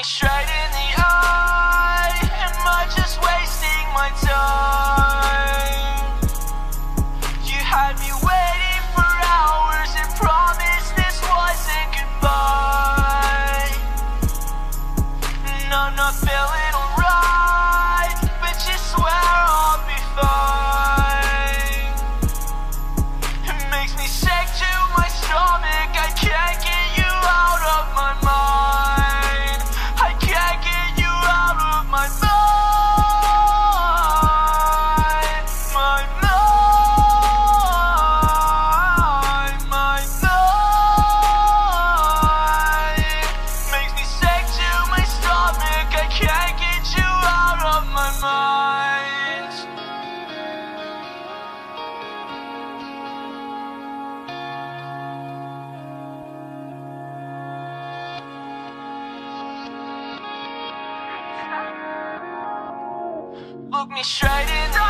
straight in the eye. Am I just wasting my time? You had me waiting for hours and promised this wasn't goodbye. And I'm not feeling alright, but you swear I'll be fine. It makes me sick to my stomach. I can't get you out of my mind. I can't get you out of my mind. My mind. My mind. Makes me sick to my stomach. I can't get you out of my mind. Look me straight in the